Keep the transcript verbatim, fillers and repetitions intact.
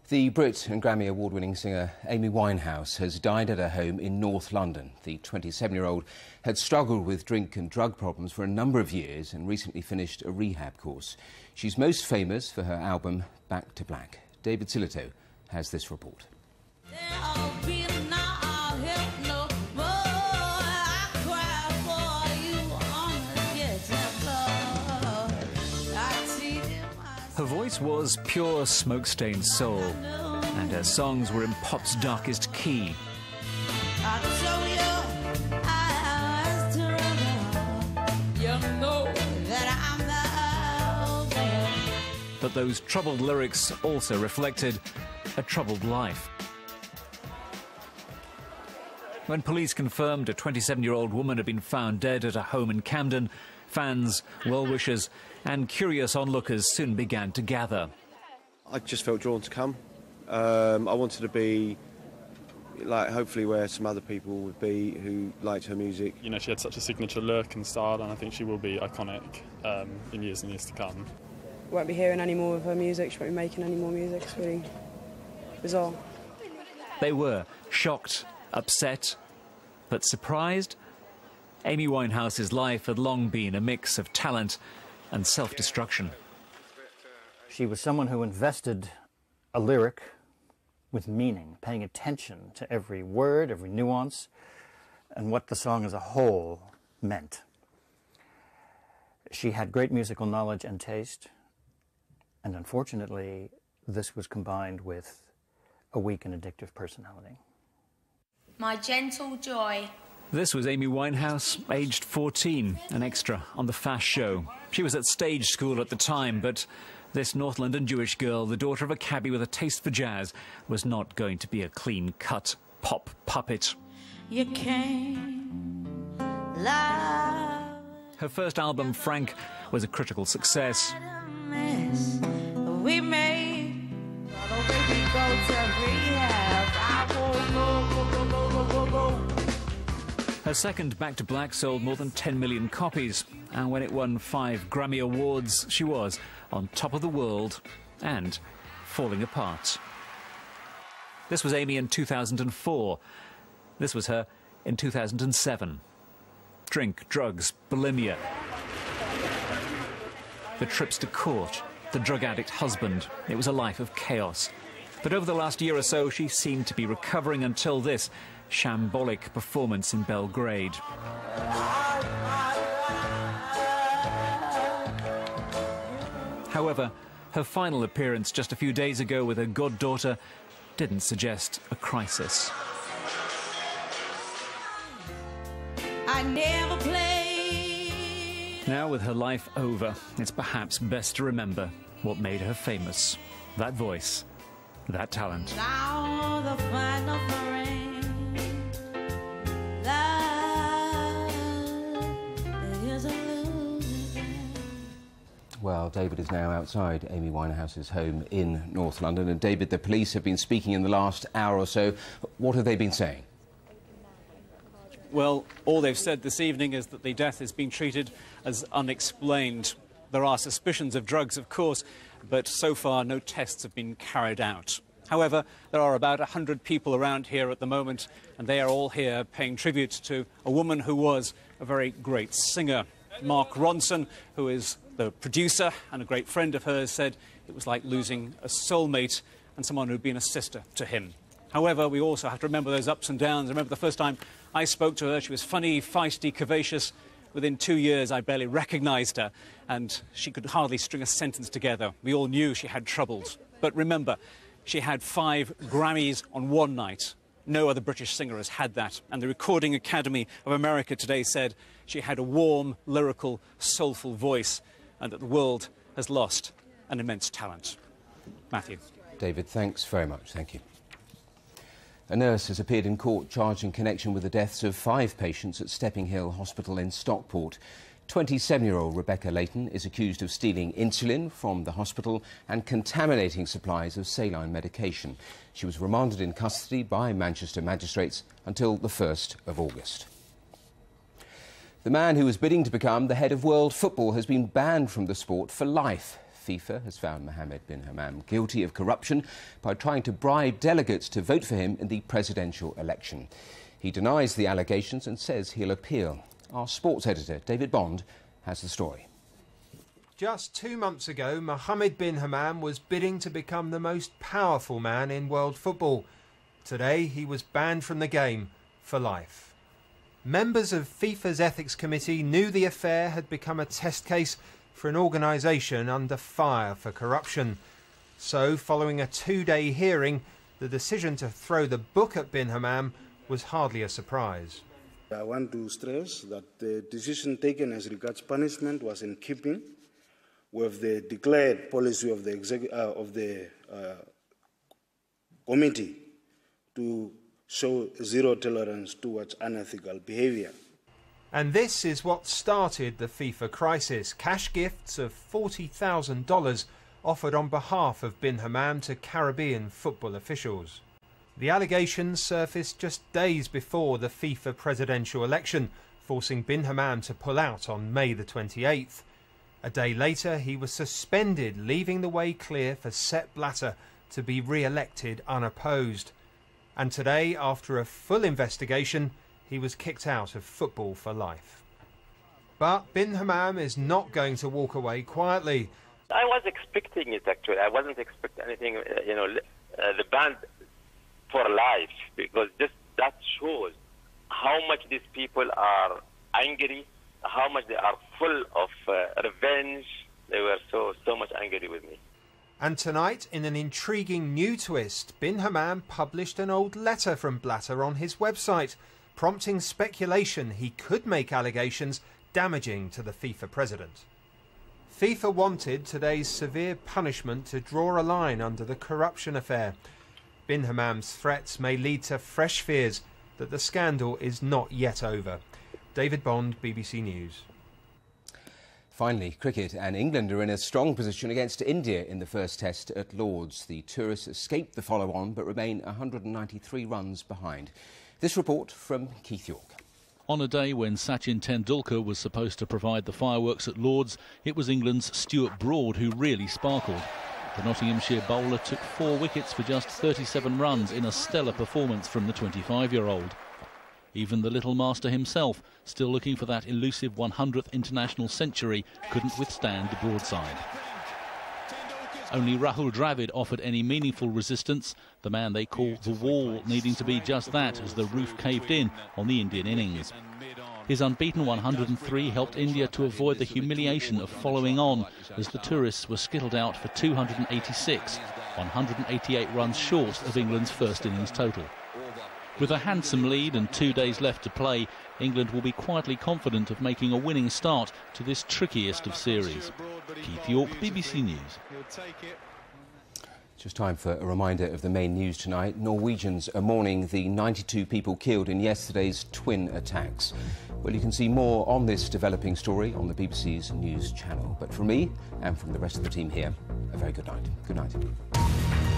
The Brit and Grammy Award-winning singer Amy Winehouse has died at her home in North London. The twenty-seven-year-old had struggled with drink and drug problems for a number of years and recently finished a rehab course. She's most famous for her album Back to Black. David Sillito has this report. Her voice was pure smoke-stained soul, and her songs were in pop's darkest key. But those troubled lyrics also reflected a troubled life. When police confirmed a twenty-seven-year-old woman had been found dead at a home in Camden, fans, well-wishers and curious onlookers soon began to gather. I just felt drawn to come. Um, I wanted to be, like, hopefully where some other people would be who liked her music. You know, she had such a signature look and style, and I think she will be iconic um, in years and years to come. Won't be hearing any more of her music, she won't be making any more music. It's really bizarre. They were shocked, upset, but surprised. Amy Winehouse's life had long been a mix of talent and self-destruction. She was someone who invested a lyric with meaning, paying attention to every word, every nuance, and what the song as a whole meant. She had great musical knowledge and taste, and unfortunately, this was combined with a weak and addictive personality. My gentle joy. This was Amy Winehouse, aged fourteen, an extra on The Fast Show. She was at stage school at the time, but this North London Jewish girl, the daughter of a cabbie with a taste for jazz, was not going to be a clean-cut pop puppet. You came loud. Her first album, Frank, was a critical success. We made. Oh, baby, go to rehab. I won't go, go, go, go, go, go. Her second, Back to Black, sold more than ten million copies, and when it won five Grammy Awards, she was on top of the world and falling apart. This was Amy in two thousand four. This was her in two thousand seven. Drink, drugs, bulimia. The trips to court, the drug addict husband. It was a life of chaos. But over the last year or so, she seemed to be recovering until this shambolic performance in Belgrade. However, her final appearance just a few days ago with her goddaughter didn't suggest a crisis. I never played. Now, with her life over, it's perhaps best to remember what made her famous. That voice, that talent. Now the final parade. Well, David is now outside Amy Winehouse's home in North London. And David, the police have been speaking in the last hour or so. What have they been saying? Well, all they've said this evening is that the death is being treated as unexplained. There are suspicions of drugs, of course, but so far no tests have been carried out. However, there are about one hundred people around here at the moment, and they are all here paying tribute to a woman who was a very great singer. Mark Ronson, who is the producer and a great friend of hers, said it was like losing a soulmate and someone who'd been a sister to him. However, we also have to remember those ups and downs. I remember the first time I spoke to her, she was funny, feisty, curvaceous. Within two years, I barely recognised her, and she could hardly string a sentence together. We all knew she had troubles. But remember, she had five Grammys on one night. No other British singer has had that. And the Recording Academy of America today said she had a warm, lyrical, soulful voice, and that the world has lost an immense talent. Matthew. David, thanks very much. Thank you. A nurse has appeared in court charged in connection with the deaths of five patients at Stepping Hill Hospital in Stockport. twenty-seven-year-old Rebecca Layton is accused of stealing insulin from the hospital and contaminating supplies of saline medication. She was remanded in custody by Manchester magistrates until the first of August. The man who was bidding to become the head of world football has been banned from the sport for life. FIFA has found Mohammed bin Hammam guilty of corruption by trying to bribe delegates to vote for him in the presidential election. He denies the allegations and says he'll appeal. Our sports editor, David Bond, has the story. Just two months ago, Mohammed bin Hammam was bidding to become the most powerful man in world football. Today, he was banned from the game for life. Members of FIFA's Ethics Committee knew the affair had become a test case for an organisation under fire for corruption. So, following a two-day hearing, the decision to throw the book at bin Hammam was hardly a surprise. I want to stress that the decision taken as regards punishment was in keeping with the declared policy of the, execu- uh, of the uh, committee to show zero tolerance towards unethical behaviour. And this is what started the FIFA crisis. Cash gifts of forty thousand dollars offered on behalf of bin Hammam to Caribbean football officials. The allegations surfaced just days before the FIFA presidential election, forcing bin Hammam to pull out on May the twenty-eighth. A day later, he was suspended, leaving the way clear for Sepp Blatter to be re-elected unopposed. And today, after a full investigation, he was kicked out of football for life. But bin Hammam is not going to walk away quietly. I was expecting it, actually. I wasn't expecting anything, uh, you know, uh, the ban for life, because just that shows how much these people are angry, how much they are full of uh, revenge. They were so, so much angry with me. And tonight, in an intriguing new twist, bin Hammam published an old letter from Blatter on his website, prompting speculation he could make allegations damaging to the FIFA president. FIFA wanted today's severe punishment to draw a line under the corruption affair. Bin Hammam's threats may lead to fresh fears that the scandal is not yet over. David Bond, B B C News. Finally, cricket, and England are in a strong position against India in the first test at Lord's. The tourists escaped the follow-on but remain one hundred ninety-three runs behind. This report from Keith York. On a day when Sachin Tendulkar was supposed to provide the fireworks at Lord's, it was England's Stuart Broad who really sparkled. The Nottinghamshire bowler took four wickets for just thirty-seven runs in a stellar performance from the twenty-five-year-old. Even the little master himself, still looking for that elusive one hundredth international century, couldn't withstand the broadside. Only Rahul Dravid offered any meaningful resistance, the man they call the Wall needing to be just that as the roof caved in on the Indian innings. His unbeaten one hundred three helped India to avoid the humiliation of following on as the tourists were skittled out for two hundred eighty-six, one hundred eighty-eight runs short of England's first innings total. With a handsome lead and two days left to play, England will be quietly confident of making a winning start to this trickiest of series. Keith York, B B C News. Just time for a reminder of the main news tonight. Norwegians are mourning the ninety-two people killed in yesterday's twin attacks. Well, you can see more on this developing story on the B B C's News channel. But from me and from the rest of the team here, a very good night. Good night.